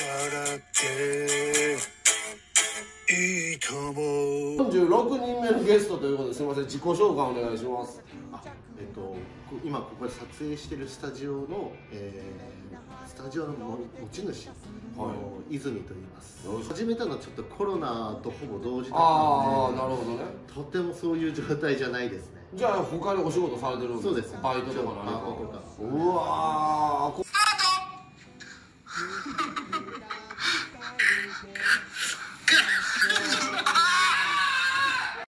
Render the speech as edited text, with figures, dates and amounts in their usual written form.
笑っていいとも。 46人目のゲストということで、すみません、自己紹介お願いします。 今ここで撮影しているスタジオの、持ち主の泉と言います。始めたのはちょっとコロナとほぼ同時だったので、 なるほどね。 とてもそういう状態じゃないですね。 じゃあ他にお仕事されてるんですか？ そうです。 バイトとか何か。 バイトとか。 うわ